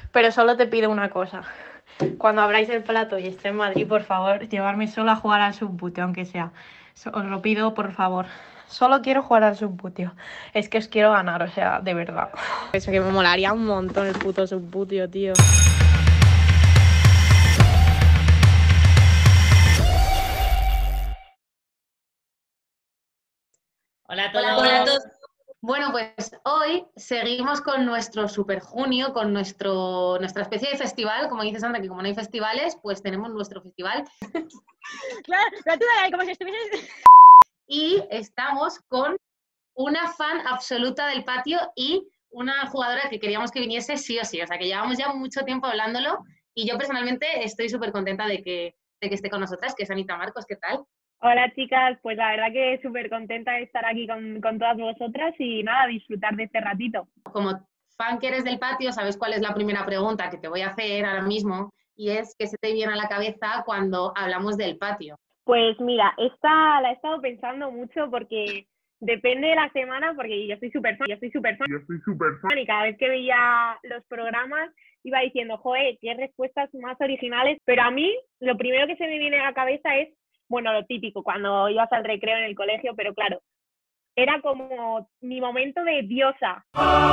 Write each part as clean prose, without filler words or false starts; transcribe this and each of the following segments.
Pero solo te pido una cosa. Cuando abráis el plato y esté en Madrid, por favor, llevarme solo a jugar al subbuteo, aunque sea. Os lo pido, por favor. Solo quiero jugar al subbuteo. Es que os quiero ganar, o sea, de verdad. Eso que me molaría un montón el puto subbuteo, tío. Hola a Hola a todos. todos. Bueno, pues hoy seguimos con nuestro Super Junio, con nuestra especie de festival. Como dice Sandra, que como no hay festivales, pues tenemos nuestro festival. Claro, pero tú como si estuvieses... Y estamos con una fan absoluta del patio y una jugadora que queríamos que viniese sí o sí. O sea, que llevamos ya mucho tiempo hablándolo y yo personalmente estoy súper contenta de que esté con nosotras, que es Anita Marcos. ¿Qué tal? Hola chicas, pues la verdad que súper contenta de estar aquí con todas vosotras y nada, disfrutar de este ratito. Como fan que eres del patio, sabes cuál es la primera pregunta que te voy a hacer ahora mismo y es ¿qué se te viene a la cabeza cuando hablamos del patio? Pues mira, esta la he estado pensando mucho porque depende de la semana, porque yo soy súper fan y cada vez que veía los programas iba diciendo, joder, qué respuestas más originales, pero a mí lo primero que se me viene a la cabeza es, bueno, lo típico, cuando ibas al recreo en el colegio, pero claro, era como mi momento de diosa,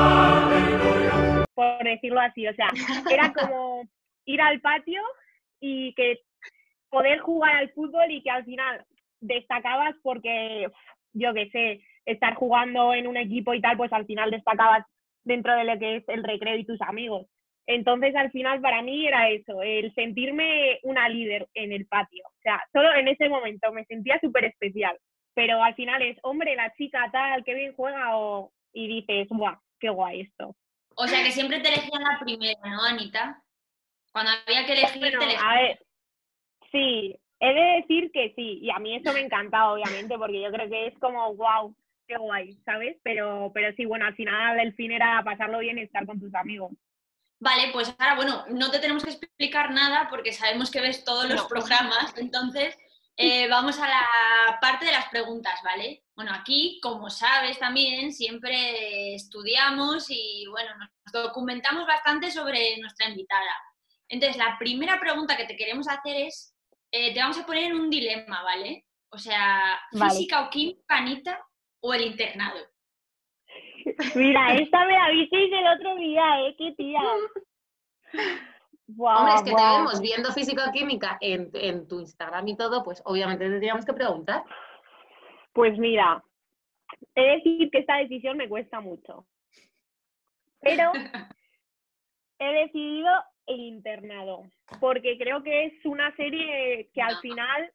por decirlo así. O sea, era como ir al patio y que poder jugar al fútbol y que al final destacabas porque, yo qué sé, estar jugando en un equipo y tal, pues al final destacabas dentro de lo que es el recreo y tus amigos. Entonces, al final, para mí era eso, el sentirme una líder en el patio. O sea, solo en ese momento me sentía súper especial. Pero al final es, hombre, la chica tal, qué bien juega, y dices, ¡buah, qué guay esto! O sea que siempre te elegían la primera, ¿no, Anita? Cuando había que elegir, Bueno, te a elegían. ver, sí, he de decir que sí, y a mí eso me encanta, obviamente, porque yo creo que es como, wow, qué guay, ¿sabes? Pero sí, bueno, al final el fin era pasarlo bien y estar con tus amigos. Vale, pues ahora, bueno, no te tenemos que explicar nada porque sabemos que ves todos los No. programas, entonces vamos a la parte de las preguntas, ¿vale? Bueno, aquí, como sabes también, siempre estudiamos y, bueno, nos documentamos bastante sobre nuestra invitada. Entonces, la primera pregunta que te queremos hacer es, te vamos a poner en un dilema, ¿vale? O sea, Vale. física o química, Anita, o el internado. Mira, esta me la visteis el otro día, ¿eh? ¡Qué tía! Hombre, es Buah, que te buah. vemos viendo físico-química en tu Instagram y todo, pues obviamente te teníamos que preguntar. Pues mira, he de decir que esta decisión me cuesta mucho, pero he decidido el internado, porque creo que es una serie que al final,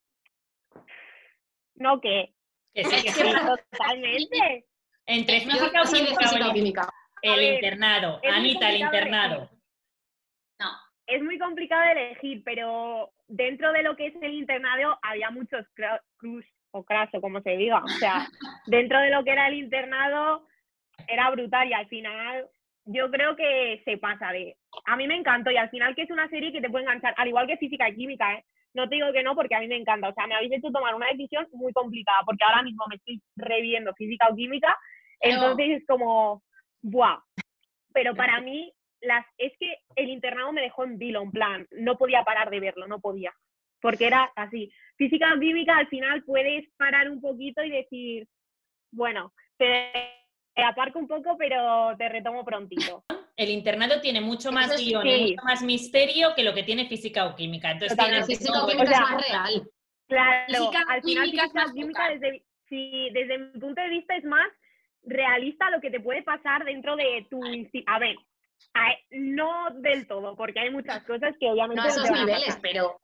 no que, Que sí, que que sí, sí. totalmente. Entre Yo física no o soy de química o físico-química. A el ver, internado. es muy Anita, el complicado elegir. internado. No. Es muy complicado elegir, pero dentro de lo que es el internado había muchos crus o crash o como se diga. O sea, dentro de lo que era el internado era brutal y al final yo creo que se pasa de... A mí me encantó y al final que es una serie que te puede enganchar, al igual que física y química, ¿eh? No te digo que no porque a mí me encanta. O sea, me habéis hecho tomar una decisión muy complicada porque ahora mismo me estoy reviendo física o química, Claro. entonces es como, ¡buah! Pero para mí es que el internado me dejó en vilo, en plan, no podía parar de verlo, no podía, porque era así. Física o química al final puedes parar un poquito y decir, bueno, te aparco un poco, pero te retomo prontito. El internado tiene mucho más Eso sí, guión y mucho Sí, más misterio que lo que tiene física o química. Entonces pero tienes de totalmente. todo. O físico-química es sea, más real. claro, Física al o final química es física más o química, local. desde mi punto de vista es más realista lo que te puede pasar dentro de tu... A ver, no del todo, porque hay muchas cosas que No a obviamente no te esos van a niveles, pasar. pero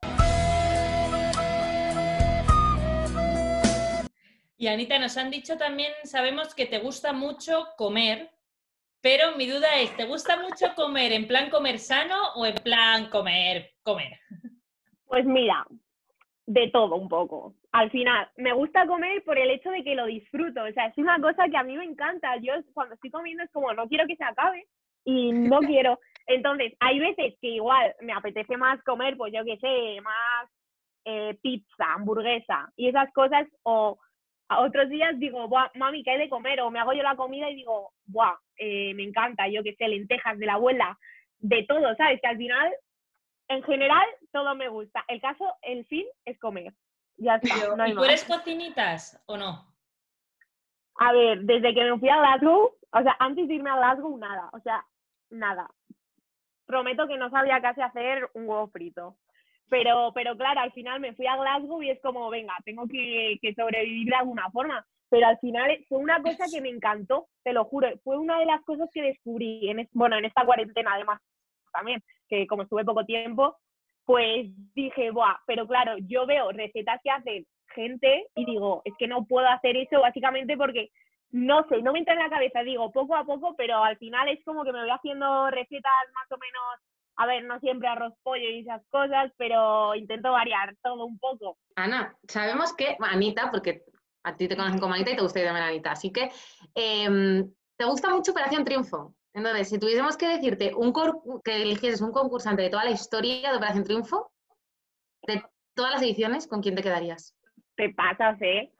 Y Anita, nos han dicho también, sabemos que te gusta mucho comer, pero mi duda es, ¿te gusta mucho comer en plan comer sano o en plan comer, comer? Pues mira, de todo un poco. Al final, me gusta comer por el hecho de que lo disfruto. O sea, es una cosa que a mí me encanta. Yo cuando estoy comiendo es como, no quiero que se acabe y no quiero. Entonces, hay veces que igual me apetece más comer, pues yo qué sé, más pizza, hamburguesa y esas cosas, o a otros días digo, buah, mami, ¿qué hay de comer? O me hago yo la comida y digo, buah, me encanta, yo qué sé, lentejas de la abuela. de todo, ¿sabes? Que al final, en general, todo me gusta. El fin es comer. Ya está, no hay ¿Y tú eres más. cocinitas o no? A ver, desde que me fui a Glasgow, o sea, antes de irme a Glasgow, nada, o sea, nada. Prometo que no sabía casi hacer un huevo frito. Pero claro, al final me fui a Glasgow y es como, venga, tengo que sobrevivir de alguna forma. Pero al final fue una cosa que me encantó, te lo juro. Fue una de las cosas que descubrí, en esta cuarentena además también, que como estuve poco tiempo, pues dije, buah, pero claro, yo veo recetas que hace gente y digo, es que no puedo hacer eso básicamente porque no sé, no me entra en la cabeza, digo, poco a poco, pero al final es como que me voy haciendo recetas más o menos, a ver, no siempre arroz, pollo y esas cosas, pero intento variar todo un poco. Ana, sabemos que, Anita, porque a ti te conocen como Anita y te gusta llamar Anita, así que te gusta mucho Operación Triunfo. Entonces, si tuviésemos que decirte que eligieses un concursante de toda la historia de Operación Triunfo, de todas las ediciones, ¿con quién te quedarías? Te pasas, ¿eh?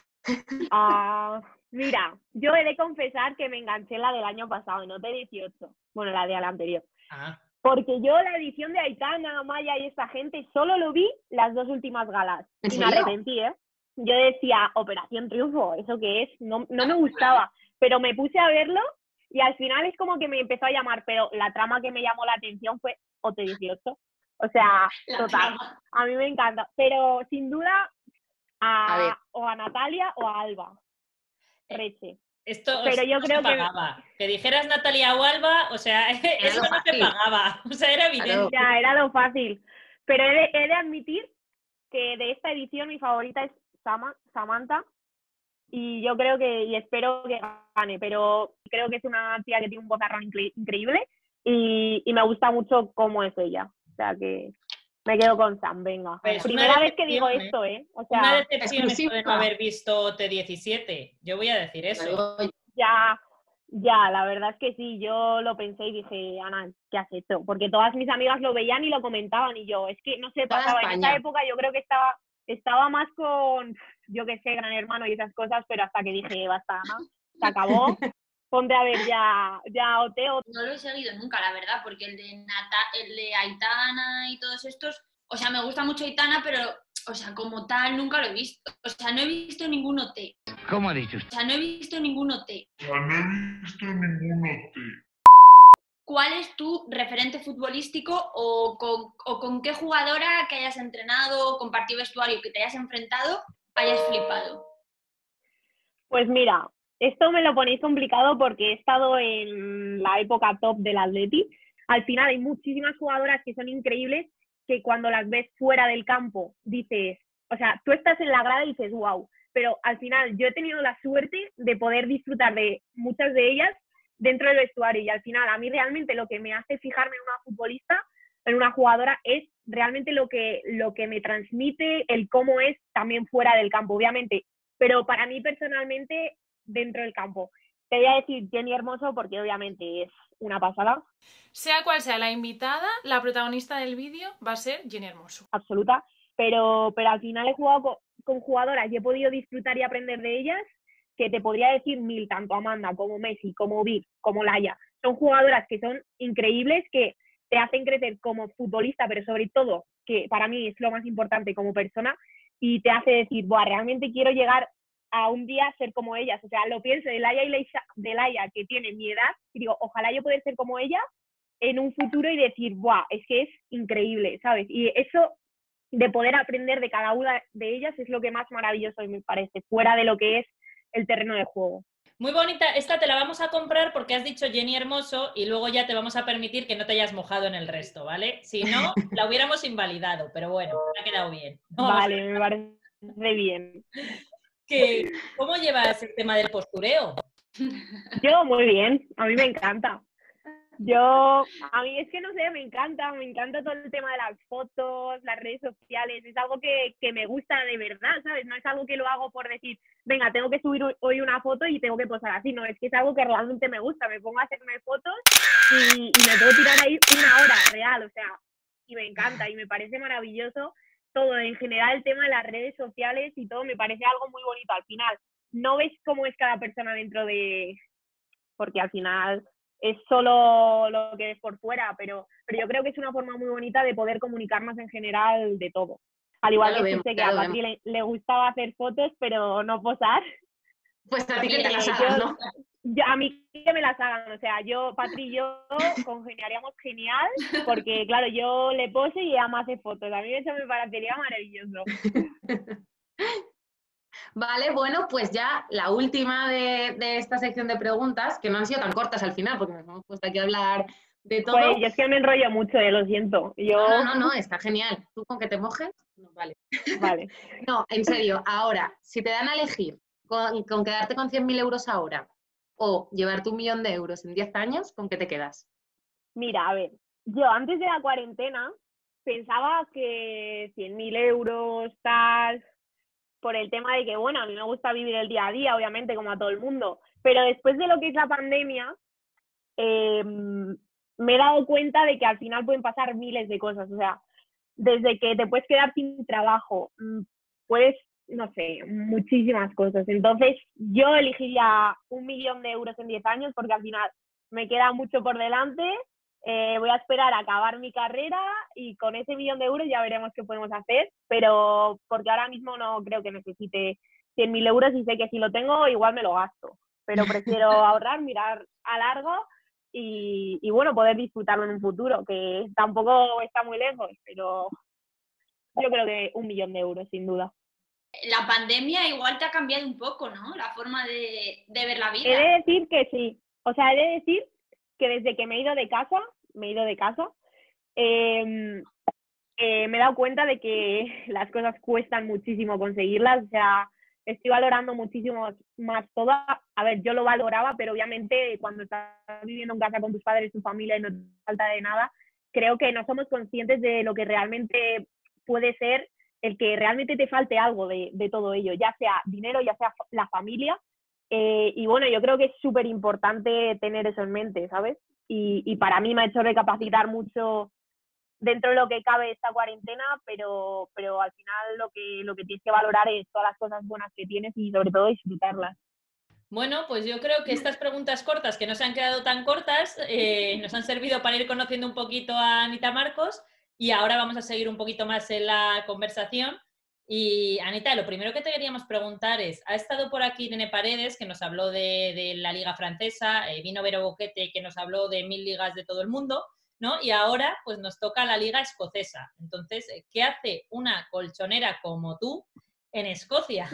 Mira, yo he de confesar que me enganché en la del año pasado, no de 18. Bueno, la de la anterior. Ah. Porque yo la edición de Aitana, Maya y esta gente solo lo vi las 2 últimas galas. ¿En y serio? me arrepentí, ¿eh? Yo decía, Operación Triunfo, ¿eso qué es? No me gustaba. Pero me puse a verlo y al final es como que me empezó a llamar, pero la trama que me llamó la atención fue OT18. O sea, total. A mí me encanta. Pero sin duda, o a Natalia o a Alba. Reche. Esto pero yo no creo se pagaba. Que dijeras Natalia o Alba, o sea, eso no se pagaba. O sea, era evidente. Ya, era lo fácil. Pero he de admitir que de esta edición mi favorita es Samantha. Y yo creo y espero que gane, pero creo que es una tía que tiene un vozarrón increíble y me gusta mucho cómo es ella. O sea que me quedo con Sam, venga. Pues primera vez que digo esto, ¿eh? O sea, una decepción esto de no haber visto T17. Yo voy a decir eso. Ya, la verdad es que sí, yo lo pensé y dije, Ana, ¿qué has hecho? Porque todas mis amigas lo veían y lo comentaban y yo, es que no sé, pasaba en esa época, yo creo que estaba más con, yo qué sé, Gran Hermano y esas cosas, pero hasta que dije, basta, Ana, se acabó, ponte a ver ya Oteo. No lo he seguido nunca, la verdad, porque el de Aitana y todos estos, o sea, me gusta mucho Aitana, pero, o sea, como tal, nunca lo he visto. O sea, no he visto ningún OT. ¿Cómo ha dicho usted? O sea, no he visto ningún OT. ¿Cuál es tu referente futbolístico o con qué jugadora que hayas entrenado, compartido vestuario, que te hayas enfrentado, hayas flipado? Pues mira, esto me lo ponéis complicado porque he estado en la época top del Atleti. Al final hay muchísimas jugadoras que son increíbles que cuando las ves fuera del campo dices, o sea, tú estás en la grada y dices, wow, pero al final yo he tenido la suerte de poder disfrutar de muchas de ellas dentro del vestuario y al final a mí realmente lo que me hace fijarme en una futbolista, en una jugadora, es realmente lo que me transmite, el cómo es también fuera del campo, obviamente, pero para mí personalmente dentro del campo. Te voy a decir Jenny Hermoso porque obviamente es una pasada. Sea cual sea la invitada, la protagonista del vídeo va a ser Jenny Hermoso. Absoluta, pero al final he jugado con jugadoras y he podido disfrutar y aprender de ellas que te podría decir mil, tanto Amanda como Messi, como Vic, como Laia. Son jugadoras que son increíbles, que te hacen crecer como futbolista, pero sobre todo, que para mí es lo más importante como persona, y te hace decir, buah, realmente quiero llegar a un día ser como ellas. O sea, lo pienso de Laia, que tiene mi edad, y digo, ojalá yo poder ser como ella en un futuro y decir, buah, es que es increíble, ¿sabes? Y eso de poder aprender de cada una de ellas es lo que más maravilloso me parece, fuera de lo que es el terreno de juego. Muy bonita, esta te la vamos a comprar porque has dicho Jenny Hermoso y luego ya te vamos a permitir que no te hayas mojado en el resto, ¿vale? Si no, la hubiéramos invalidado, pero bueno, me ha quedado bien. Vale, me parece bien. ¿Cómo llevas el tema del postureo? Yo muy bien, a mí me encanta. A mí es que no sé, me encanta todo el tema de las fotos, las redes sociales, es algo que me gusta de verdad, ¿sabes? No es algo que lo hago por decir, venga, tengo que subir hoy una foto y tengo que posar así, no, es que es algo que realmente me gusta, me pongo a hacerme fotos y me puedo tirar ahí una hora real, o sea, y me encanta y me parece maravilloso todo, en general el tema de las redes sociales y todo, me parece algo muy bonito, al final no ves cómo es cada persona porque al final es solo lo que ves por fuera, pero yo creo que es una forma muy bonita de poder comunicarnos en general de todo. Al igual Ya lo que vemos, sé que ya a lo Patri le gustaba hacer fotos, pero no posar. Pues a ti que te las Yo- hagas, ¿no? A mí que me las hagan, o sea, Patri y yo congeniaríamos genial, porque claro, yo le pose y ella me hace fotos. A mí eso me parecería maravilloso. Vale, bueno, pues ya la última de esta sección de preguntas, que no han sido tan cortas al final, porque nos hemos puesto aquí a hablar de todo. Joder, yo es que me enrollo mucho, lo siento. No, está genial. ¿Tú con que te mojes? No, vale. Vale. No, en serio, ahora, si te dan a elegir con quedarte con 100.000 euros ahora o llevarte 1.000.000 de euros en 10 años, ¿con qué te quedas? Mira, a ver, yo antes de la cuarentena pensaba que 100.000 euros, tal, por el tema de que, bueno, a mí me gusta vivir el día a día, obviamente, como a todo el mundo, pero después de lo que es la pandemia, me he dado cuenta de que al final pueden pasar miles de cosas, o sea, desde que te puedes quedar sin trabajo, puedes, no sé, muchísimas cosas. Entonces, yo elegiría 1.000.000 de euros en 10 años porque al final me queda mucho por delante. Voy a esperar a acabar mi carrera y con ese 1.000.000 de euros ya veremos qué podemos hacer, pero porque ahora mismo no creo que necesite 100.000 euros y sé que si lo tengo igual me lo gasto, pero prefiero ahorrar, mirar a largo y bueno, poder disfrutarlo en un futuro, que tampoco está muy lejos, pero yo creo que 1.000.000 de euros, sin duda. La pandemia igual te ha cambiado un poco, ¿no? La forma de ver la He vida. de decir que sí, o sea, he de decir que desde que me he ido de casa, me he dado cuenta de que las cosas cuestan muchísimo conseguirlas, o sea, estoy valorando muchísimo más todo. A ver, yo lo valoraba, pero obviamente cuando estás viviendo en casa con tus padres, tu familia y no te falta de nada, creo que no somos conscientes de lo que realmente puede ser el que realmente te falte algo de todo ello, ya sea dinero, ya sea la familia. Y bueno, yo creo que es súper importante tener eso en mente, ¿sabes? Y para mí me ha hecho recapacitar mucho dentro de lo que cabe esta cuarentena, pero al final lo que tienes que valorar es todas las cosas buenas que tienes y sobre todo disfrutarlas. Bueno, pues yo creo que estas preguntas cortas, que no se han quedado tan cortas, nos han servido para ir conociendo un poquito a Anita Marcos y ahora vamos a seguir un poquito más en la conversación. Y Anita, lo primero que te queríamos preguntar es, ha estado por aquí Irene Paredes, que nos habló de la Liga Francesa, vino Vero Boquete, que nos habló de 1000 ligas de todo el mundo, ¿no? Y ahora pues nos toca la Liga Escocesa. Entonces, ¿qué hace una colchonera como tú en Escocia?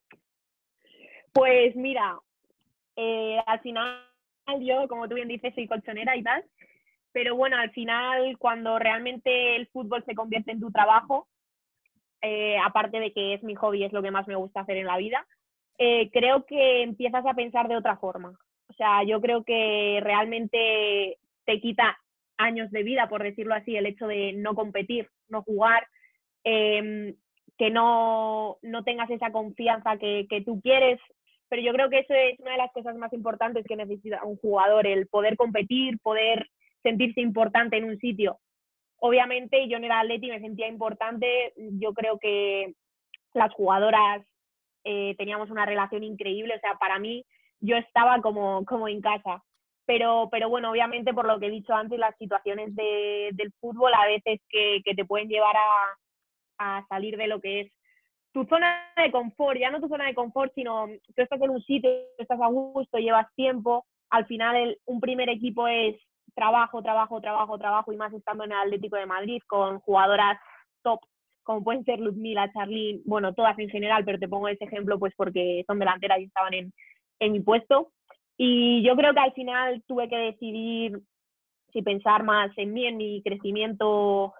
Pues mira, al final yo, como tú bien dices, soy colchonera y tal, pero bueno, al final cuando realmente el fútbol se convierte en tu trabajo, aparte de que es mi hobby, es lo que más me gusta hacer en la vida, creo que empiezas a pensar de otra forma. O sea, yo creo que realmente te quita años de vida, por decirlo así, el hecho de no competir, no jugar, que no tengas esa confianza que tú quieres. Pero yo creo que eso es una de las cosas más importantes que necesita un jugador, el poder competir, poder sentirse importante en un sitio. Obviamente yo en el Atleti me sentía importante, yo creo que las jugadoras teníamos una relación increíble, o sea, para mí yo estaba como en casa. Pero bueno, obviamente por lo que he dicho antes, las situaciones del fútbol a veces que te pueden llevar a salir de lo que es tu zona de confort, ya no tu zona de confort, sino tú estás en un sitio, estás a gusto, llevas tiempo, al final un primer equipo es trabajo, y más estando en el Atlético de Madrid con jugadoras top, como pueden ser Ludmila, Charlín, bueno, todas en general, pero te pongo ese ejemplo pues porque son delanteras y estaban en mi puesto. Y yo creo que al final tuve que decidir si pensar más en mí, en mi crecimiento,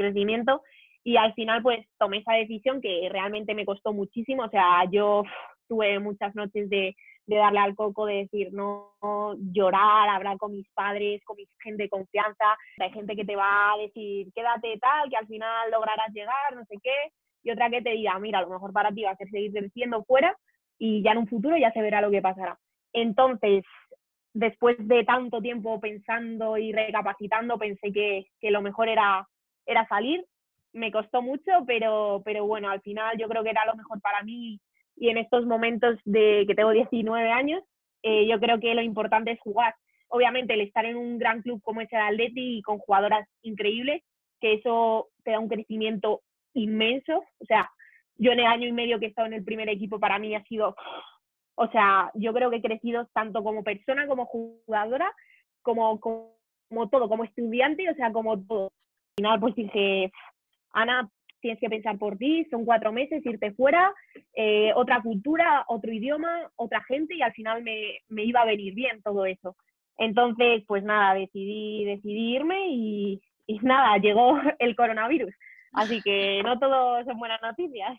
y al final pues tomé esa decisión que realmente me costó muchísimo. O sea, yo tuve muchas noches de darle al coco, de decir no, llorar, hablar con mis padres, con mi gente de confianza. Hay gente que te va a decir quédate tal, que al final lograrás llegar, no sé qué, y otra que te diga mira, a lo mejor para ti va a ser seguir creciendo fuera y ya en un futuro ya se verá lo que pasará. Entonces, después de tanto tiempo pensando y recapacitando, pensé que lo mejor era salir. Me costó mucho, pero bueno, al final yo creo que era lo mejor para mí, y en estos momentos de que tengo 19 años, yo creo que lo importante es jugar. obviamente el estar en un gran club como es el Atleti y con jugadoras increíbles, que eso te da un crecimiento inmenso. O sea, yo en el año y medio que he estado en el primer equipo para mí ha sido, o sea, yo creo que he crecido tanto como persona, como jugadora, como todo, como estudiante, o sea, como todo. Al final pues dije, Ana, tienes que pensar por ti, son 4 meses, irte fuera, otra cultura, otro idioma, otra gente, y al final me iba a venir bien todo eso. Entonces, pues nada, decidí irme y nada, llegó el coronavirus. Así que no todo son buenas noticias.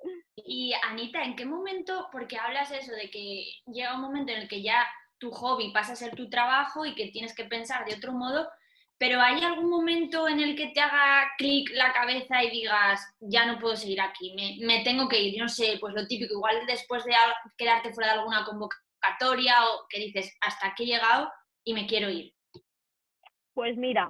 Y Anita, ¿en qué momento, porque hablas eso de que llega un momento en el que ya tu hobby pasa a ser tu trabajo y que tienes que pensar de otro modo, pero ¿hay algún momento en el que te haga clic la cabeza y digas, ya no puedo seguir aquí, me tengo que ir? No sé, pues lo típico, igual después de quedarte fuera de alguna convocatoria o que dices, hasta aquí he llegado y me quiero ir. Pues mira,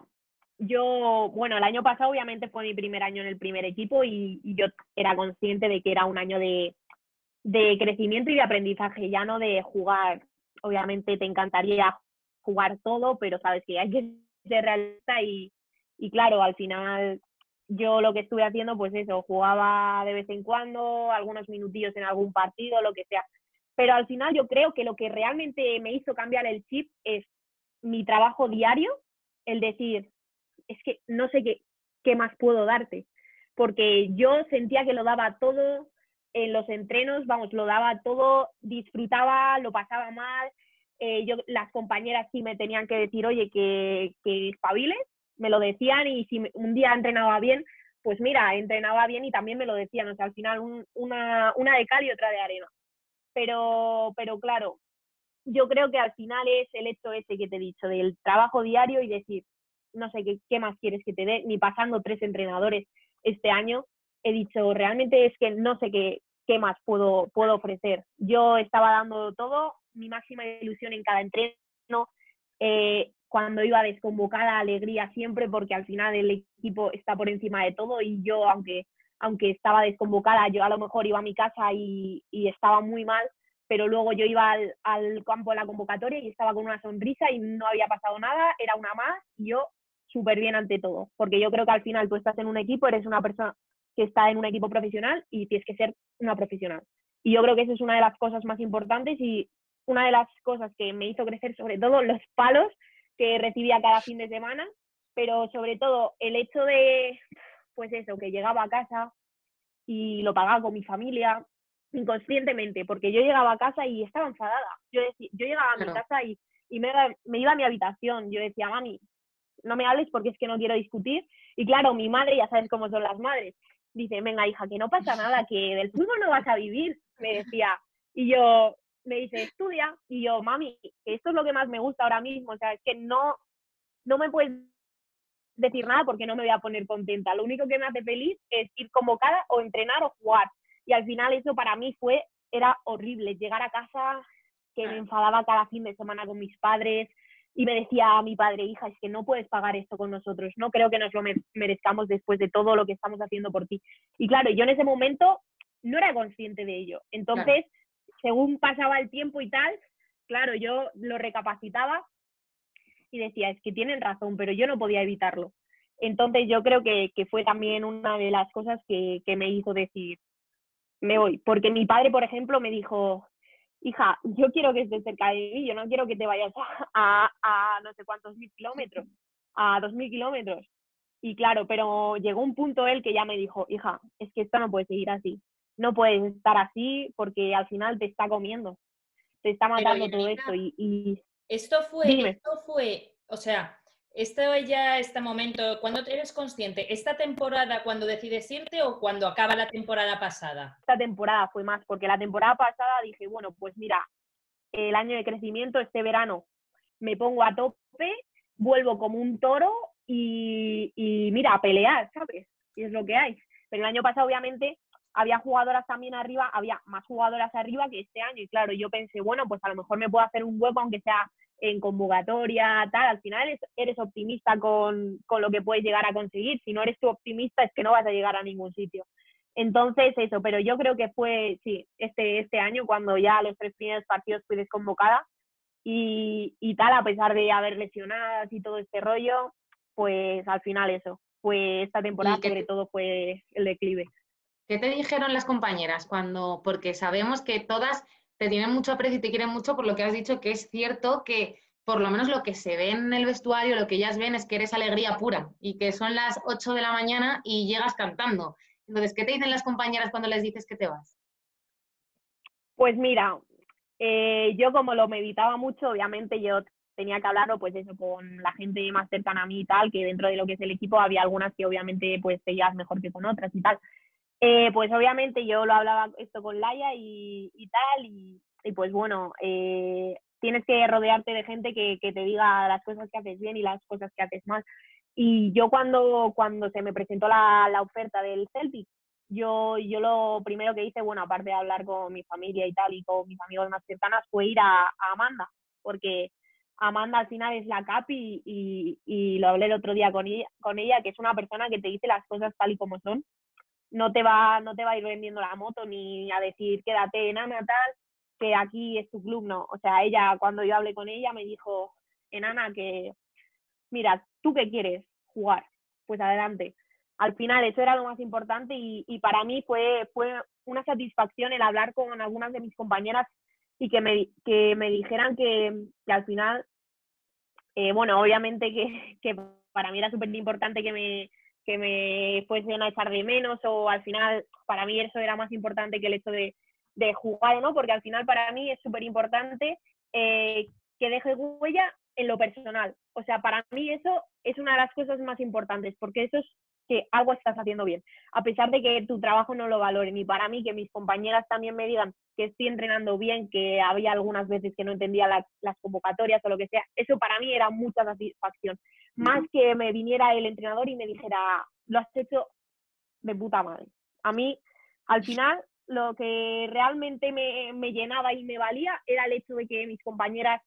yo, bueno, el año pasado obviamente fue mi primer año en el primer equipo y yo era consciente de que era un año de crecimiento y de aprendizaje, ya no de jugar. Obviamente te encantaría jugar todo, pero sabes que hay que ser realista y claro, al final yo lo que estuve haciendo, pues eso, jugaba de vez en cuando, algunos minutillos en algún partido, lo que sea. Pero al final yo creo que lo que realmente me hizo cambiar el chip es mi trabajo diario, el decir, es que no sé qué más puedo darte, porque yo sentía que lo daba todo en los entrenos, vamos, lo daba todo, disfrutaba, lo pasaba mal, las compañeras sí me tenían que decir, oye, que espabiles, me lo decían, y si un día entrenaba bien, pues mira, entrenaba bien y también me lo decían, o sea, al final una de cal y otra de arena. Pero claro, yo creo que al final es el hecho ese que te he dicho, del trabajo diario y decir, no sé qué más quieres que te dé, ni pasando 3 entrenadores este año, he dicho, realmente es que no sé qué más puedo ofrecer. Yo estaba dando todo, mi máxima ilusión en cada entreno, cuando iba desconvocada, alegría siempre, porque al final el equipo está por encima de todo y yo, aunque estaba desconvocada, yo a lo mejor iba a mi casa y estaba muy mal, pero luego yo iba al campo de la convocatoria y estaba con una sonrisa y no había pasado nada, era una más y yo súper bien ante todo, porque yo creo que al final tú estás en un equipo, eres una persona que está en un equipo profesional y tienes que ser una profesional. Y yo creo que esa es una de las cosas más importantes y una de las cosas que me hizo crecer, sobre todo los palos que recibía cada fin de semana, pero sobre todo el hecho de, pues eso, que llegaba a casa y lo pagaba con mi familia, inconscientemente, porque yo llegaba a casa y estaba enfadada. Yo llegaba a mi casa y me iba a mi habitación. Yo decía, mami, no me hables porque es que no quiero discutir. Y claro, mi madre, ya sabes cómo son las madres, dice, venga hija, que no pasa nada, que del fútbol no vas a vivir, me decía. Y yo, me dice, estudia. Y yo, mami, que esto es lo que más me gusta ahora mismo. O sea, es que no me puedes decir nada porque no me voy a poner contenta. Lo único que me hace feliz es ir convocada o entrenar o jugar. Y al final eso para mí era horrible. Llegar a casa, que me enfadaba cada fin de semana con mis padres y me decía a mi padre, hija, es que no puedes pagar esto con nosotros. No creo que nos lo merezcamos después de todo lo que estamos haciendo por ti. Y claro, yo en ese momento no era consciente de ello. Entonces, según pasaba el tiempo y tal, claro, yo lo recapacitaba y decía, es que tienen razón, pero yo no podía evitarlo. Entonces yo creo que fue también una de las cosas que me hizo decir, me voy. Porque mi padre, por ejemplo, me dijo, hija, yo quiero que estés cerca de mí, yo no quiero que te vayas a no sé cuántos 1000 kilómetros, a 2000 kilómetros. Y claro, pero llegó un punto él que ya me dijo, hija, es que esto no puede seguir así. No puedes estar así porque al final te está comiendo, te está matando todo esto. Esto Dime. fue, o sea, este momento, ¿cuándo eres consciente? ¿Esta temporada cuando decides irte o cuando acaba la temporada pasada? Esta temporada fue más, porque la temporada pasada dije, bueno, pues mira, el año de crecimiento, este verano me pongo a tope, vuelvo como un toro y mira, a pelear, ¿sabes? Y es lo que hay. Pero el año pasado, obviamente, había jugadoras también arriba, había más jugadoras arriba que este año. Y claro, yo pensé, bueno, pues a lo mejor me puedo hacer un hueco, aunque sea en convocatoria, tal. Al final eres optimista con lo que puedes llegar a conseguir. Si no eres tú optimista, es que no vas a llegar a ningún sitio. Entonces, eso, pero yo creo que fue, sí, este año, cuando ya los 3 primeros partidos fui desconvocada, y tal, a pesar de haber lesionadas y todo este rollo, pues al final eso, pues esta temporada sobre todo fue el declive. ¿Qué te dijeron las compañeras cuando, porque sabemos que todas te tienen mucho aprecio y te quieren mucho por lo que has dicho, que es cierto que por lo menos lo que se ve en el vestuario, lo que ellas ven es que eres alegría pura y que son las 8 de la mañana y llegas cantando. Entonces, ¿qué te dicen las compañeras cuando les dices que te vas? Pues mira, yo como lo meditaba mucho, obviamente yo tenía que hablarlo pues eso con la gente más cercana a mí y tal, que dentro de lo que es el equipo había algunas que obviamente pues te llevas mejor que con otras y tal. Pues obviamente yo lo hablaba esto con Laia y tal, y pues bueno, tienes que rodearte de gente que te diga las cosas que haces bien y las cosas que haces mal. Y yo cuando se me presentó la oferta del Celtic, yo lo primero que hice, bueno, aparte de hablar con mi familia y tal y con mis amigos más cercanos, fue ir a Amanda, porque Amanda al final es la capi y lo hablé el otro día con ella, que es una persona que te dice las cosas tal y como son. No te va a ir vendiendo la moto ni a decir quédate enana tal, que aquí es tu club, no. O sea, ella, cuando yo hablé con ella, me dijo, enana, que mira, ¿tú qué quieres? Jugar. Pues adelante. Al final eso era lo más importante y para mí fue una satisfacción el hablar con algunas de mis compañeras y que me dijeran que al final, bueno, obviamente que para mí era súper importante que me fuesen a echar de menos, o al final para mí eso era más importante que el hecho de jugar, ¿no? Porque al final para mí es súper importante que deje huella en lo personal. O sea, para mí eso es una de las cosas más importantes, porque eso es que algo estás haciendo bien, a pesar de que tu trabajo no lo valoren. Y para mí que mis compañeras también me digan que estoy entrenando bien, que había algunas veces que no entendía las convocatorias o lo que sea, eso para mí era mucha satisfacción. Más que me viniera el entrenador y me dijera, lo has hecho de puta madre. A mí, al final, lo que realmente me llenaba y me valía era el hecho de que mis compañeras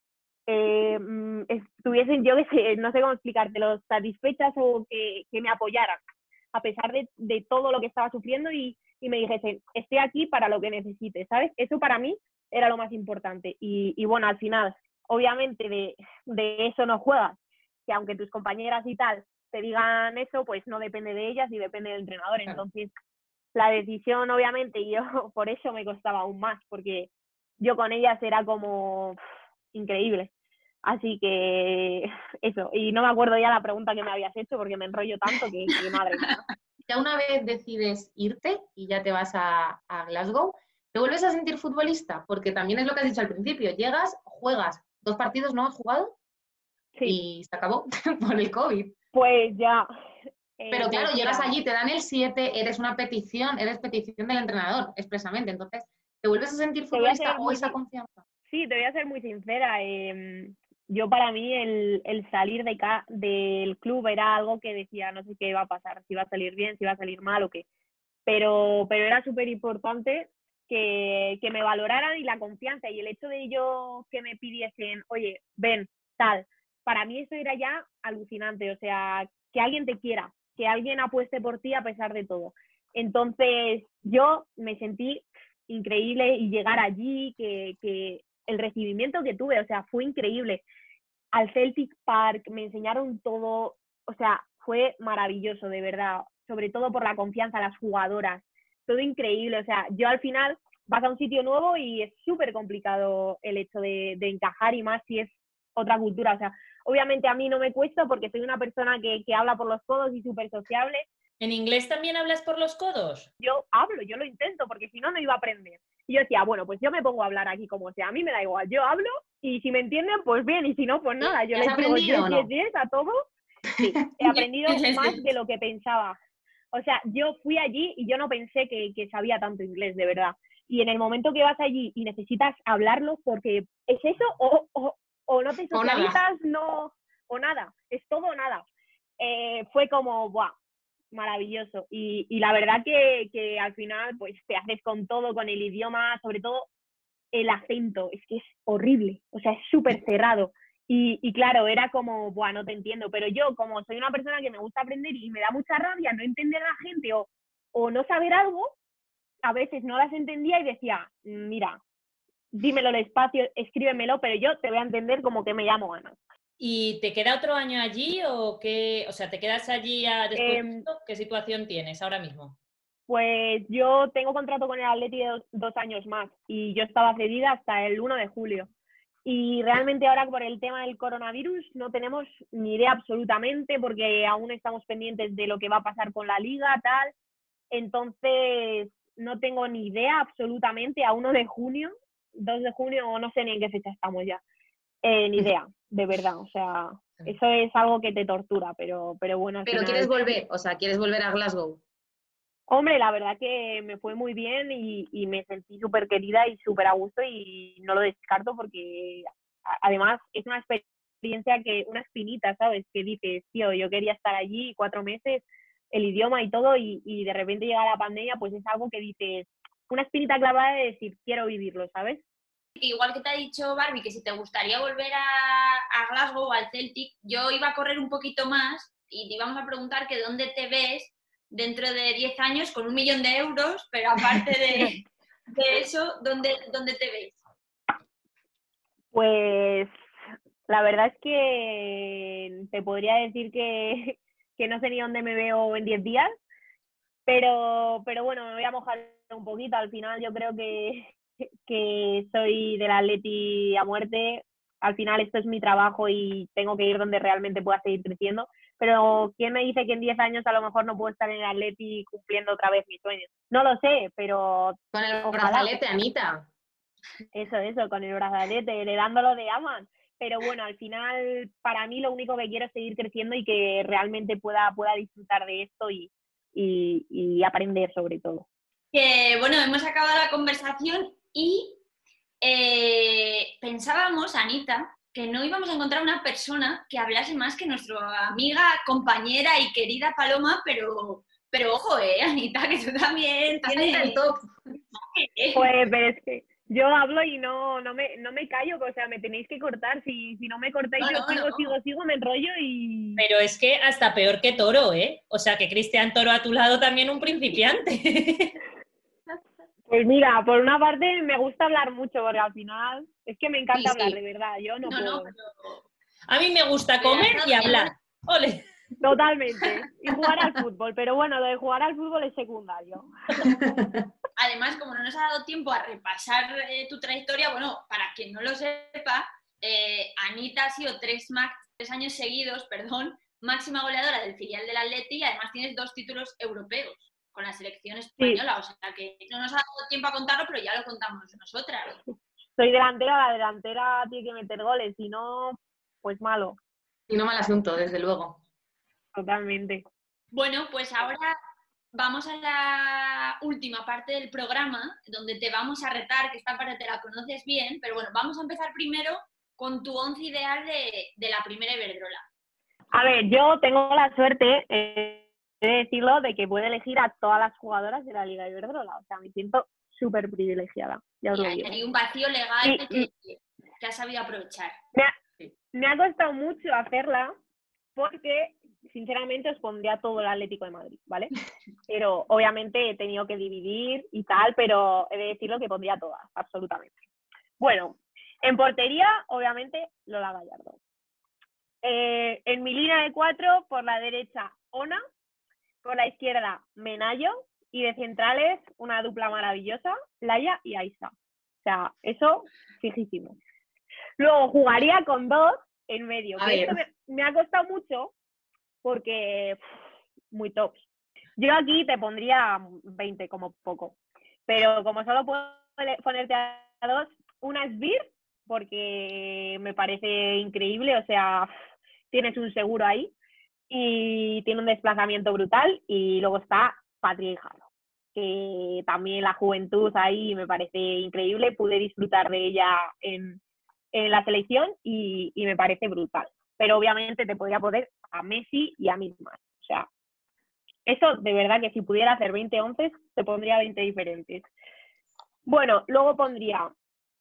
estuviesen, yo que sé, no sé cómo explicártelo, satisfechas o que me apoyaran, a pesar de todo lo que estaba sufriendo y me dijesen, estoy aquí para lo que necesites, ¿sabes? Eso para mí era lo más importante. Y bueno, al final, obviamente de eso no juegas, que aunque tus compañeras y tal te digan eso, pues no depende de ellas y depende del entrenador. Entonces, la decisión, obviamente, y yo por eso me costaba aún más, porque yo con ellas era como increíble. Así que eso, y no me acuerdo ya la pregunta que me habías hecho porque me enrollo tanto que madre mía. Ya una vez decides irte y ya te vas a Glasgow, ¿te vuelves a sentir futbolista? Porque también es lo que has dicho al principio, llegas, juegas, 2 partidos no has jugado y se acabó por el COVID. Pues ya. Pero claro, llegas allí, te dan el 7, eres petición del entrenador expresamente, entonces, ¿te vuelves a sentir futbolista o esa confianza? Sí, te voy a ser muy sincera. Yo para mí el salir del club era algo que decía, no sé qué iba a pasar, si iba a salir bien, si iba a salir mal o qué. Pero era súper importante que me valoraran y la confianza y el hecho de ellos que me pidiesen, oye, ven, tal. Para mí eso era ya alucinante, o sea, que alguien te quiera, que alguien apueste por ti a pesar de todo. Entonces yo me sentí increíble y llegar allí, que el recibimiento que tuve, o sea, fue increíble. Al Celtic Park me enseñaron todo, o sea, fue maravilloso, de verdad, sobre todo por la confianza, las jugadoras, todo increíble, o sea, yo al final vas a un sitio nuevo y es súper complicado el hecho de encajar y más si es otra cultura, o sea, obviamente a mí no me cuesta porque soy una persona que habla por los codos y súper sociable. ¿En inglés también hablas por los codos? Yo hablo, yo lo intento, porque si no, no iba a aprender. Y yo decía, bueno, pues yo me pongo a hablar aquí como sea, a mí me da igual, yo hablo y si me entienden, pues bien, y si no, pues nada. Yo les digo yes a todo. Sí, he aprendido más de lo que pensaba. O sea, yo fui allí y yo no pensé que sabía tanto inglés, de verdad. Y en el momento que vas allí y necesitas hablarlo, porque es eso o no te socializas, no, o nada, es todo o nada. Fue como, ¡buah! Maravilloso. Y la verdad que al final pues te haces con todo, con el idioma, sobre todo el acento, es que es horrible, o sea, es súper cerrado. Y claro, era como, buah, no te entiendo, pero yo como soy una persona que me gusta aprender y me da mucha rabia no entender a la gente o no saber algo, a veces no las entendía y decía, mira, dímelo despacio, escríbemelo, pero yo te voy a entender como que me llamo Ana. ¿Y te queda otro año allí o qué? O sea, ¿te quedas allí después de esto? ¿Qué situación tienes ahora mismo? Pues yo tengo contrato con el Atleti de 2 años más y yo estaba cedida hasta el 1 de julio. Y realmente ahora por el tema del coronavirus no tenemos ni idea absolutamente porque aún estamos pendientes de lo que va a pasar con la liga, tal. Entonces no tengo ni idea absolutamente a 1 de junio, 2 de junio o no sé ni en qué fecha estamos ya. Ni idea, de verdad. O sea, eso es algo que te tortura, pero bueno, al Pero final... quieres volver, o sea, quieres volver a Glasgow. Hombre, la verdad que me fue muy bien y me sentí súper querida y súper a gusto y no lo descarto porque además es una experiencia una espinita, ¿sabes? Que dices, tío, yo quería estar allí 4 meses, el idioma y todo y de repente llega la pandemia, pues es algo que dices, una espinita clavada de decir, quiero vivirlo, ¿sabes? Igual que te ha dicho Barbie, que si te gustaría volver a Glasgow o al Celtic, yo iba a correr un poquito más y te íbamos a preguntar que dónde te ves dentro de 10 años con 1 millón de euros, pero aparte de eso, ¿dónde te ves? Pues la verdad es que te podría decir que no sé ni dónde me veo en 10 días, pero bueno, me voy a mojar un poquito. Al final yo creo que soy del Atleti a muerte. Al final esto es mi trabajo y tengo que ir donde realmente pueda seguir creciendo. Pero ¿quién me dice que en 10 años a lo mejor no puedo estar en el Atleti cumpliendo otra vez mis sueños? No lo sé, pero Con el ojalá. brazalete, Anita. Eso, con el brazalete, heredándolo de Aman. Pero bueno, al final, para mí lo único que quiero es seguir creciendo y que realmente pueda disfrutar de esto y aprender sobre todo. Que bueno, hemos acabado la conversación y pensábamos, Anita, que no íbamos a encontrar una persona que hablase más que nuestra amiga, compañera y querida Paloma, pero ojo, Anita, que tú también Tienes el top. Pues pero es que yo hablo y no me callo, o sea, me tenéis que cortar. Si no me cortáis, yo sigo, me enrollo y... Pero es que hasta peor que Toro, ¿eh? O sea, que Cristian Toro a tu lado también un principiante. Pues mira, por una parte me gusta hablar mucho, porque al final es que me encanta hablar, de verdad. Yo no puedo. pero... A mí me gusta comer y hablar. ¡Ole! Totalmente. Y jugar al fútbol, pero bueno, lo de jugar al fútbol es secundario. Además, como no nos ha dado tiempo a repasar tu trayectoria, bueno, para quien no lo sepa, Anita ha sido 3 años seguidos, máxima goleadora del filial del Atleti y además tienes 2 títulos europeos con la selección española. Sí. O sea que no nos ha dado tiempo a contarlo, pero ya lo contamos nosotras. Soy delantera, la delantera tiene que meter goles, si no, pues malo. Y no mal asunto, desde luego. Totalmente. Bueno, pues ahora vamos a la última parte del programa, donde te vamos a retar, que esta parte te la conoces bien, pero bueno, vamos a empezar primero con tu 11 ideal de la primera Iberdrola. A ver, yo tengo la suerte, de decirlo, de que puedo elegir a todas las jugadoras de la Liga Iberdrola. O sea, me siento súper privilegiada, ya os lo digo. Hay un vacío legal que has sabido aprovechar. Me ha costado mucho hacerla porque, sinceramente, os pondría todo el Atlético de Madrid, ¿vale? Pero obviamente he tenido que dividir y tal, pero he de decirlo que pondría todas, absolutamente. Bueno, en portería, obviamente, Lola Gallardo. En mi línea de 4, por la derecha, Ona, por la izquierda, Menayo, y de centrales, una dupla maravillosa, Laia y Aisa. O sea, eso, fijísimo. Luego jugaría con 2 en medio, que esto me ha costado mucho porque muy tops. Yo aquí te pondría 20 como poco, pero como solo puedo ponerte a 2, una es Vir, porque me parece increíble, o sea, tienes un seguro ahí y tiene un desplazamiento brutal, y luego está Patria Hijano, que también la juventud ahí me parece increíble, pude disfrutar de ella en la selección y me parece brutal. Pero obviamente te podría poner a Messi y a mí más. O sea, eso de verdad que si pudiera hacer 20 once, te pondría 20 diferentes. Bueno, luego pondría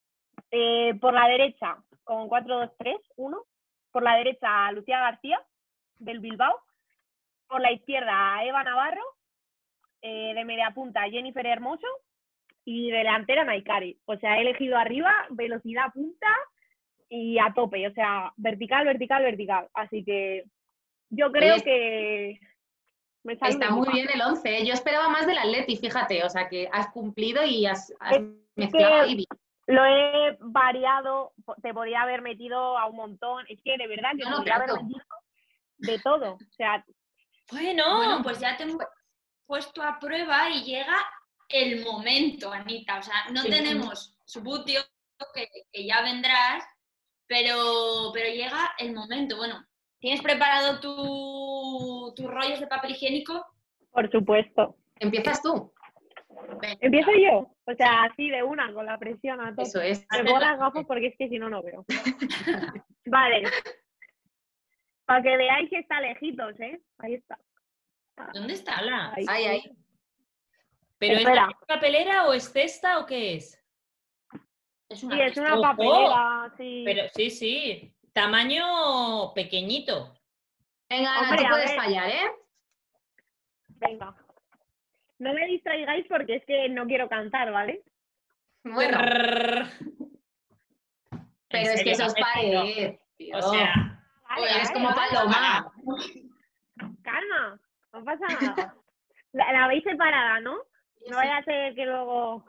por la derecha, con 4-2-3-1, por la derecha a Lucía García, del Bilbao, por la izquierda a Eva Navarro, de media punta Jennifer Hermoso, y delantera Naikari. O sea, he elegido arriba, velocidad punta y a tope. O sea, vertical, vertical, vertical. Así que yo creo Oye, que me sale un Está muy equipazo. bien el 11, ¿eh? Yo esperaba más del Atleti, fíjate, o sea que has cumplido y has Es mezclado que ahí bien. lo he variado, te podría haber metido a un montón. Es que de verdad que No, no, podría haber claro. metido de todo. O sea, Bueno, Bueno, pues ya te hemos puesto a prueba y llega el momento, Anita. O sea, no Sí. tenemos Subutio, que ya vendrás, pero llega el momento. Bueno, ¿tienes preparado tus rollos de papel higiénico? por supuesto. Empiezas tú. Venga. Empiezo yo. O sea, así de una, con la presión a tope. Eso es. Me pongo las gafas porque es que si no, no veo. Vale. Para que veáis que está lejitos, ¿eh? Ahí está. ¿Dónde está? hala. Ahí. Ahí. ¿Pero es Espera. papelera o es cesta o qué es? Es Sí, una es una ¡Ojo! papelera, sí. Pero sí. Tamaño pequeñito. Venga, Ana, Hombre, tú a puedes ver. fallar, ¿eh? Venga. No me distraigáis porque es que no quiero cantar, ¿vale? Bueno, Prrr. pero En es que serio, eso es ¿qué has hecho? pared. O sea, Vale, eres vale, como vale. Paloma. Calma, no pasa nada. La habéis separada, ¿no? No vaya a ser que luego...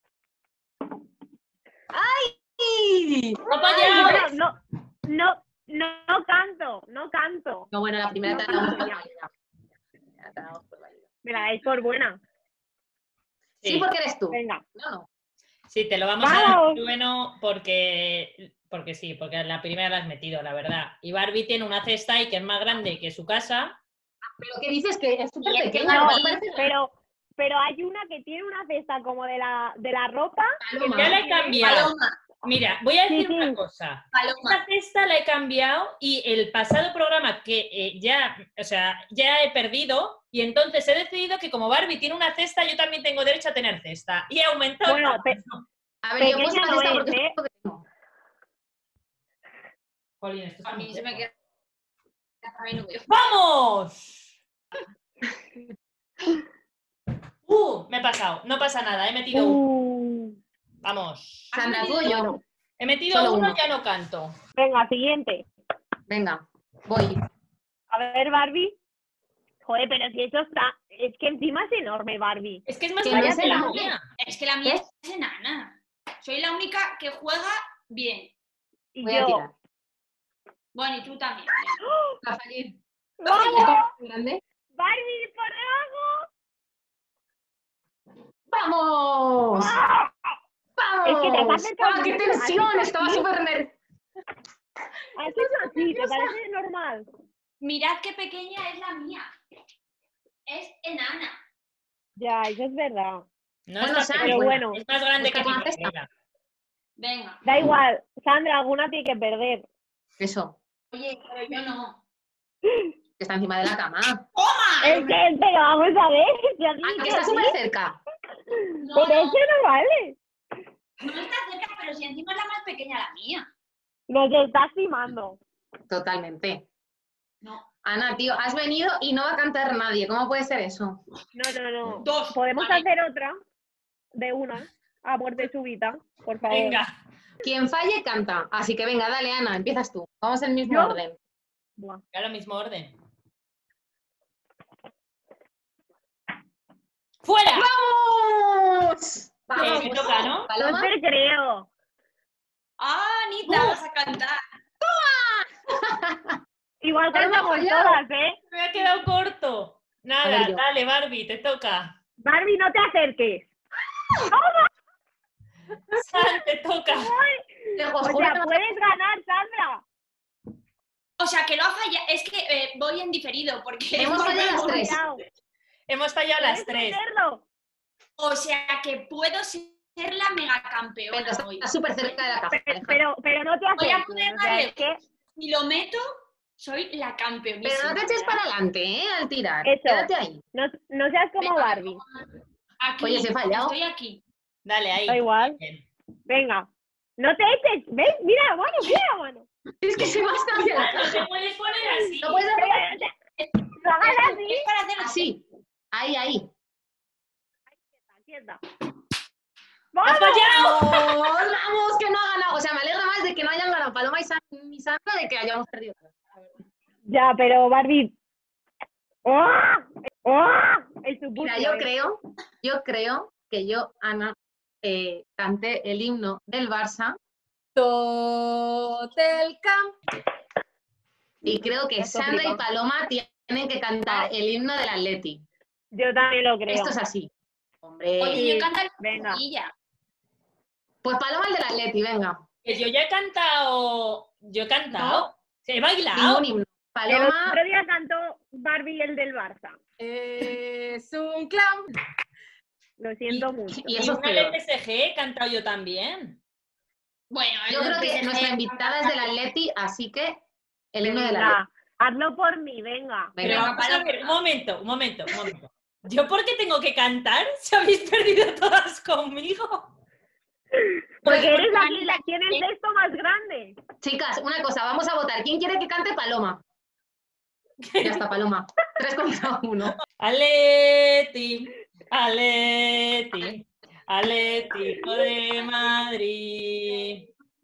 ¡Ay! ¡no para allá! Bueno, no canto. No, bueno, la primera No, te la damos no, por ya. válida. La primera te la damos por válida. Me la dais por buena. Sí, Sí. porque eres tú. Venga. No. Sí, te lo vamos a dar ¡Vamos! muy bueno porque sí, porque la primera la has metido, la verdad. Y Barbie tiene una cesta y que es más grande que su casa. Pero ¿qué dices? Que es súper Y es que pequeña. no, ¿No te parece? Pero hay una que tiene una cesta como de la ropa. Paloma. Ya la he cambiado. Paloma, Mira, voy a decir Sí, sí. una cosa. Paloma. Esta cesta la he cambiado y el pasado programa que ya he perdido y entonces he decidido que como Barbie tiene una cesta, yo también tengo derecho a tener cesta. Y he aumentado el Bueno, tamaño. A ver, yo he puesto pequeña una no cesta es, porque ¿eh? es lo que tengo. Jolín, esto está A muy mí se me lejos. queda... a mí no veo. ¡Vamos! Me he pasado. No pasa nada, he metido uno. Vamos. Sandra, tú o yo. Bueno, He metido Solo uno, uno. ya no canto. venga, siguiente. Venga, voy. A ver, Barbie. Joder, pero si eso está... Es que encima es enorme, Barbie. Es que es más Que no grande es que la enorme. mía. Es que la mía es enana. Soy la única que juega bien. Y Voy a yo... tirar. Bueno, y tú también. Va a salir. ¡Vamos! Grande. ¡Barbie, por debajo! ¡Vamos! ¡Ah! ¡Vamos! Es que te has acercado ¡Ah, qué mucho, tensión! has hecho Estaba así. súper nerviosa. ¿Has hecho así? ¿Te parece normal? Mirad qué pequeña es la mía. Es enana. Ya, eso es verdad. No Bueno, está Sam, pequeña, Pero bueno, es más grande busca que mi con la cesta. papelera. Venga. da igual. Sandra, alguna tiene que perder. Eso, Oye, pero yo no. que está encima de la cama. ¡Toma! Es que, pero vamos a ver. Si aquí Ah, que que está sí, súper cerca. No, pero no, eso no vale. no está cerca, pero si encima es la más pequeña la mía. Nos estás timando. Totalmente. No. Ana, tío, has venido y no va a cantar nadie. ¿Cómo puede ser eso? No. Dos. ¿Podemos Vale. hacer otra? De una. A muerte súbita, por favor. Venga. Quien falle, canta. Así que venga, dale, Ana, empiezas tú. Vamos en el mismo ¿Yo? orden. Buah. A lo mismo orden. ¡Fuera! ¡Vamos! ¡Vamos! Me toca, ¿no? No ¿Paloma? te creo. ¡Ah, Anita! Vas a cantar. Igual Paloma, cantamos fallado. todas, ¿eh? Me ha quedado corto. A Nada, ver, yo. dale, Barbie, te toca. Barbie, no te acerques. Sal, te toca. Lejos, O jura sea, que puedes ganar, Sandra. O sea, que lo ha fallado. Es que voy en diferido, porque... Hemos fallado las tres. Cuidado. Hemos fallado las ¿Puedes tres. hacerlo? O sea, que puedo ser la megacampeona Pero hoy. está súper cerca de la caja. Pero no te Voy a acerques. poner O sea, darle. es que Si lo meto, soy la campeonísima. Pero no te eches para adelante, ¿eh? Al tirar. Eso. Quédate ahí. no seas como Venga. Barbie. Aquí, Oye, si he fallado. estoy aquí. Dale, ahí. Da igual. Bien. Venga. No te eches. ¿Ves? Mira la mano. Es que se va hasta hacia la No caja. te puedes poner así. No puedes hacer Lo hagas así. Es para hacer así. así. Ahí. Quieta. ¡Has fallado! ¡Vamos, que no ha ganado! O sea, me alegra más de que no hayan ganado Paloma y Sandra de que hayamos perdido. Ya, pero Barbie. ¡Oh! ¡Oh! El subbuteo. Mira, yo creo que yo, Ana, canté el himno del Barça Tot el camp. y creo que Esto Sandra flipa. y Paloma tienen que cantar el himno del Atleti. Yo también lo creo. Esto es así. Hombre. Oye, Sí, yo canto el venga. Sevilla. Pues Paloma el del Atleti, venga. Que yo ya he cantado. Yo he cantado. He bailado. Ningún himno. El Paloma, otro día cantó Barbie el del Barça. Es un clam. Lo siento mucho. y Y eso es una peor. del PSG he cantado yo también. Bueno, Yo creo que nuestra invitada es del Atleti, así que el himno del Atleti. Venga, hazlo por mí, venga. Pero Venga. vamos a ver, un momento. ¿Yo por qué tengo que cantar? ¿Se habéis perdido todas conmigo? Porque eres la Anita, que tiene el texto más grande. Chicas, una cosa, vamos a votar. ¿Quién quiere que cante Paloma? Ya está, Paloma. 3 contra 1. Atleti, Atlético de Madrid.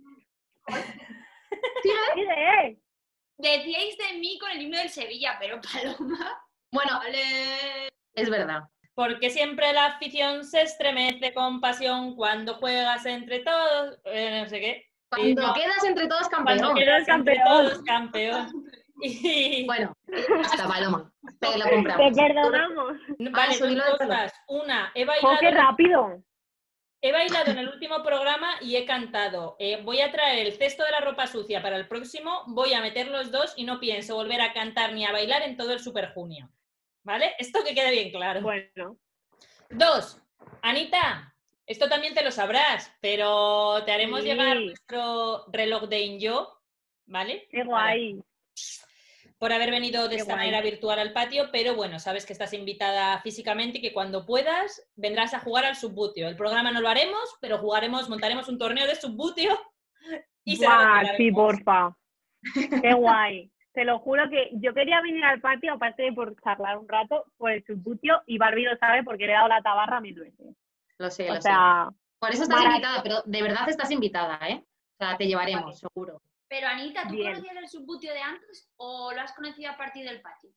Sigue, decíais de mí con el himno del Sevilla, pero Paloma. Bueno, Vale. es verdad. Porque siempre la afición se estremece con pasión cuando juegas entre todos, no sé qué. Y Cuando no, quedas entre todos cuando campeón. quedas entre campeón. todos campeón. Y, Bueno, hasta Paloma. Te lo Te compramos. perdonamos. vale, eso dilo dos de cosas. Una, he ¡Jo, qué rápido! bailado en el último programa y he cantado. Voy a traer el cesto de la ropa sucia para el próximo, voy a meter los dos y no pienso volver a cantar ni a bailar en todo el Super Junio. ¿Vale? Esto que quede bien claro. Bueno, 2. Anita, esto también te lo sabrás, pero te haremos Sí. llegar nuestro reloj de In-Yo, ¿vale? qué guay. Por haber venido de Qué esta guay. manera virtual al patio, pero bueno, sabes que estás invitada físicamente y que cuando puedas vendrás a jugar al Subbuteo. El programa no lo haremos, pero montaremos un torneo de Subbuteo y será lo que Guau, sí, haremos. porfa. Qué guay. Te lo juro que yo quería venir al patio, aparte de por charlar un rato, por el subbuteo, y Barbie lo sabe porque le he dado la tabarra 1000 veces. Lo sé, O lo sé. sea, Por eso estás maravilloso. invitada, pero de verdad estás invitada, ¿eh? O sea, te llevaremos, seguro. Pero Anita, ¿tú Bien. conocías el subbuteo de antes o lo has conocido a partir del patio?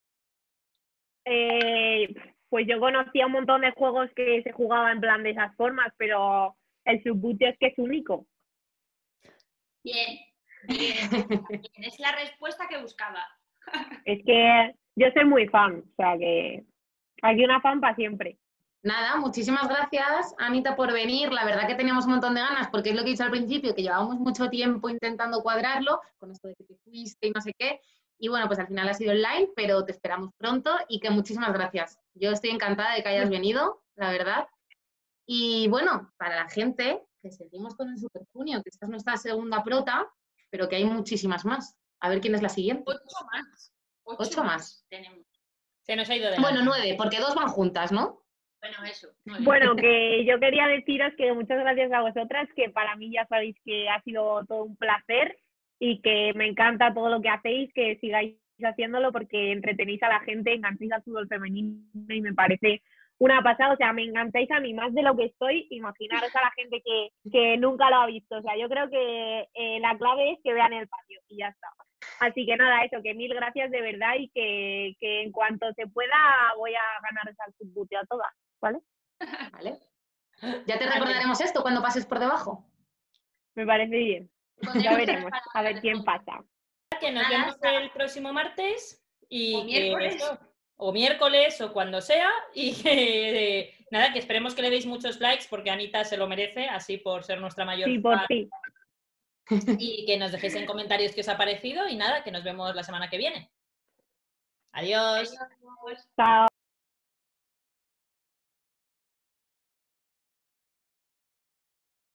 Pues yo conocía un montón de juegos que se jugaban en plan de esas formas, pero el subbuteo es que es único. Bien, bien. Es la respuesta que buscaba. Es que yo soy muy fan, o sea que aquí una fan para siempre. Nada, muchísimas gracias, Anita, por venir. La verdad que teníamos un montón de ganas, porque es lo que he dicho al principio, que llevábamos mucho tiempo intentando cuadrarlo, con esto de que te fuiste y no sé qué. Y bueno, pues al final ha sido online, pero te esperamos pronto y que muchísimas gracias. Yo estoy encantada de que hayas venido, la verdad. Y bueno, para la gente, que seguimos con el Super Junio, que esta es nuestra segunda prota, pero que hay muchísimas más. A ver quién es la siguiente. 8 más. 8 más. Tenemos. Se nos ha ido de Bueno, mano. 9, porque 2 van juntas, ¿no? Bueno, eso. Bueno, que yo quería deciros que muchas gracias a vosotras, que para mí ya sabéis que ha sido todo un placer y que me encanta todo lo que hacéis, que sigáis haciéndolo porque entretenéis a la gente, engancháis al fútbol femenino y me parece una pasada, o sea, me encantáis a mí más de lo que estoy, imaginaros a la gente que nunca lo ha visto, o sea, yo creo que la clave es que vean el patio y ya está. Así que nada, eso, que mil gracias de verdad y que en cuanto se pueda voy a ganaros al subbuteo a todas, ¿vale? Vale. Ya te recordaremos esto cuando pases por debajo. Me parece bien. Ya veremos, a ver quién pasa. Que nos Nada, vemos hasta- el próximo martes y O miércoles. o miércoles o cuando sea y que nada, que esperemos que le deis muchos likes porque Anita se lo merece, así por ser nuestra mayor Sí, por fan, ti. y que nos dejéis en comentarios qué os ha parecido y nada, que nos vemos la semana que viene. Adiós. Adiós. Chao.